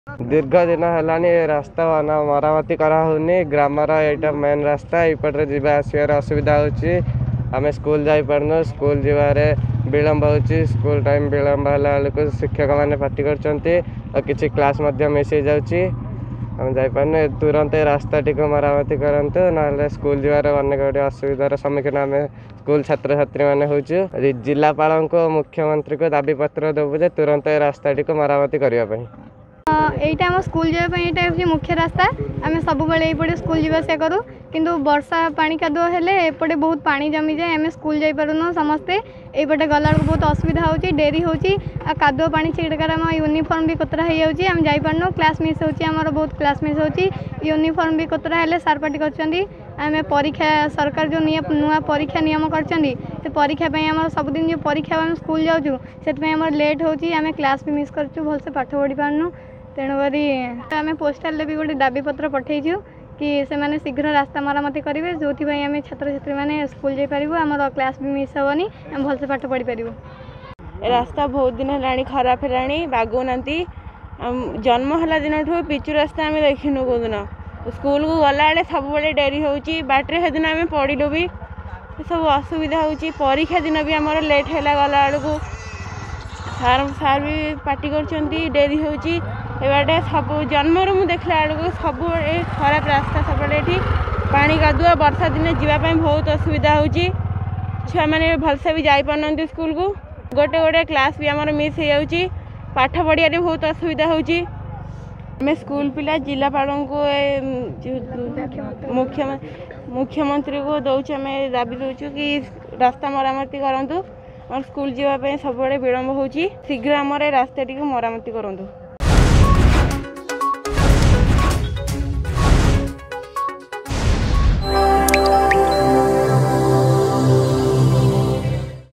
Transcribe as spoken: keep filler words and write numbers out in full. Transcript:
दीर्घ दिन है रास्ता मरामती कराऊनी ग्रामर यहाँ मेन रास्ता यपटे जावा आसबार असुविधा होमें स्कूल जापरनु स्कूल जीवारे विलम्ब हो स्कूल टाइम विलम्ब है शिक्षक मैंने पार्टी कर क्लास मिस हो जाऊँगी आम जापरनु तुरंत रास्ता टी मरामती करूँ ना स्कूल जीवार अनेक गुट असुविधार सम्मुखीन आम स्कूल छात्र छात्री मैंने होचु जिलापाल को मुख्यमंत्री को दाबी पत्र देवु जे तुरंत रास्ता टी मरामती करने এইটা আমার স্কুল যাওয়া এটা হচ্ছে মুখ্য রাস্তা আমি সবুবেলে এইপটে স্কুল যা আসা করু কিন্তু বর্ষা পানি কাদুଅ হেলে এপটে বহুত পানি জমি যায় আমি স্কুল যাই পারুনো সমস্তে এইপটে গলা বহুত অসুবিধা হচ্ছে ডেরি হচ্ছে আর কাদুଅ পানি ছিড়কার আমার यूनिफॉर्म भी कोतरा हो जाऊँगी आम जापरनु क्लास मिस होची आमर बहुत क्लास मिस होची यूनिफॉर्म भी कोतरा हेले सार पार्टी करछंदी आम परीक्षा सरकार जो नुआ परीक्षा नियम करछंदी से परीक्षा आम सबुदिन जो परीक्षा आम स्कूल जाऊँ से आम लेट होची आम क्लास भी मिस करछु भलसे पाठ पढ़ी पारनु तेणुकरी आम पोस्टाल भी गोटे दाबी पत्र पठेचु कि से माने शीघ्र रास्ता मरामती करेंगे जो आम छात्र छात्री मैंने स्कूल जापर आम क्लास भी मिस हेनी आम भलसे पाठ पढ़ी पार रास्ता बहुत दिन है खराब है बागुना जन्म है दिन ठू पिचु रास्ता आम देखनु कौ दिन स्कूल को गला सब बड़े डेरी हो बाटे से दिन आम पढ़लु भी सब असुविधा हो परीक्षा दिन भी आमर लेट है गला बेलू सार सार भी पार्टी कर डेरी हो बाटे सब जन्मर मुझे देखला बेलू सब खराब रास्ता सब ये पानी कादुआ वर्षा दिन जावाई बहुत असुविधा हो छुआ मैंने भलसे भी जापार स्कूल को गोटे गोटे क्लास भी आमर मिस हो जाऊँगी पाठ पढ़िया बहुत असुविधा होची आम स्कूल पिला जिलापाल को मुख्य मुख्यमंत्री को दौचे आम दाबी दौचु कि रास्ता मरामती करूँ और स्कूल जावाई सब विलम्ब हो शीघ्र आमर रास्ता टी मरामती करूँ।